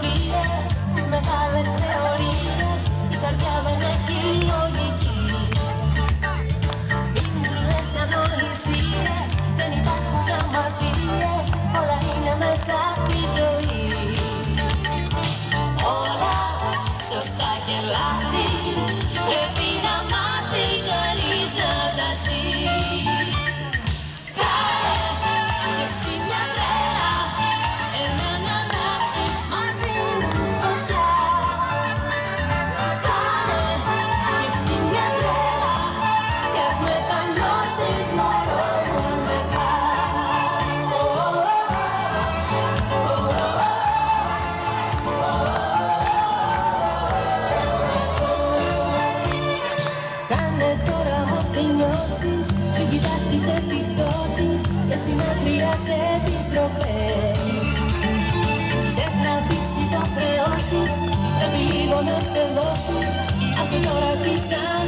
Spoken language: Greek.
προσδοκίες, τις μεγάλες θεωρίες, η καρδιά δεν έχει λογική. Μην μου λες ανοησίες, δεν υπάρχουν αμαρτίες, όλα είναι μέσα στη ζωή. Όλα σωστά και λάθη, πρέπει να μάθει κανείς να τα ζει. Μην κοιτάς τις επιπτώσεις και στην μακριά σε επιστροφές. Ξέχνα τις υπαχρεώσεις, πρέπει λίγο να ξεδώσεις, άσε τώρα πίσω.